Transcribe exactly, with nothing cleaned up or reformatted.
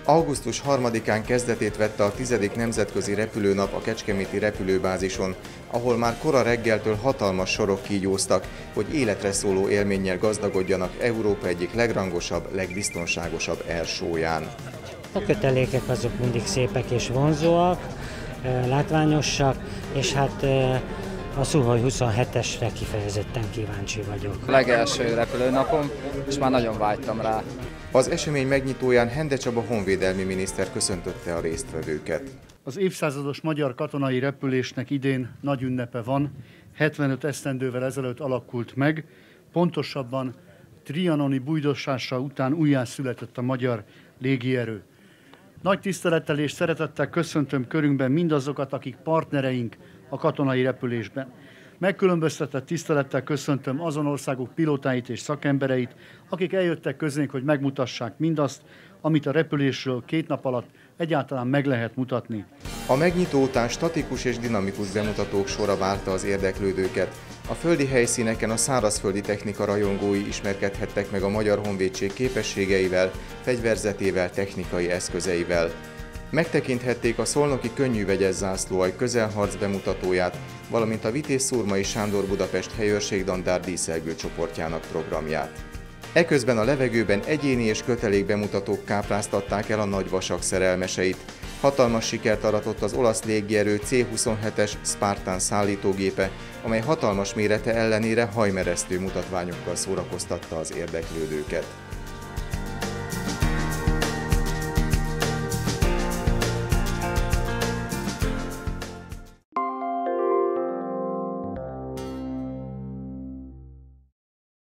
augusztus harmadikán kezdetét vette a tizedik nemzetközi repülőnap a kecskeméti repülőbázison, ahol már kora reggeltől hatalmas sorok kígyóztak, hogy életre szóló élménnyel gazdagodjanak Európa egyik legrangosabb, legbiztonságosabb airshow-ján. A kötelékek azok mindig szépek és vonzóak, látványosak, és hát a Szuhoj huszonhetesre kifejezetten kíváncsi vagyok. A legelső repülőnapom, és már nagyon vágytam rá. Az esemény megnyitóján Hende Csaba honvédelmi miniszter köszöntötte a résztvevőket. Az évszázados magyar katonai repülésnek idén nagy ünnepe van, hetvenöt esztendővel ezelőtt alakult meg, pontosabban trianoni bújdossása után újjászületett a magyar légierő. Nagy tisztelettel és szeretettel köszöntöm körünkben mindazokat, akik partnereink a katonai repülésben. Megkülönböztetett tisztelettel köszöntöm azon országok pilótáit és szakembereit, akik eljöttek közénk, hogy megmutassák mindazt, amit a repülésről két nap alatt egyáltalán meg lehet mutatni. A megnyitó után statikus és dinamikus bemutatók sora várta az érdeklődőket. A földi helyszíneken a szárazföldi technika rajongói ismerkedhettek meg a Magyar Honvédség képességeivel, fegyverzetével, technikai eszközeivel. Megtekinthették a szolnoki könnyűvegyes zászlóalj közelharc bemutatóját, valamint a Vitéz Szurmai Sándor Budapest helyőrségdandár díszelgő csoportjának programját. Eközben a levegőben egyéni és kötelék bemutatók kápráztatták el a nagy vasak szerelmeseit. Hatalmas sikert aratott az olasz légierő cé huszonhetes Spartan szállítógépe, amely hatalmas mérete ellenére hajmeresztő mutatványokkal szórakoztatta az érdeklődőket.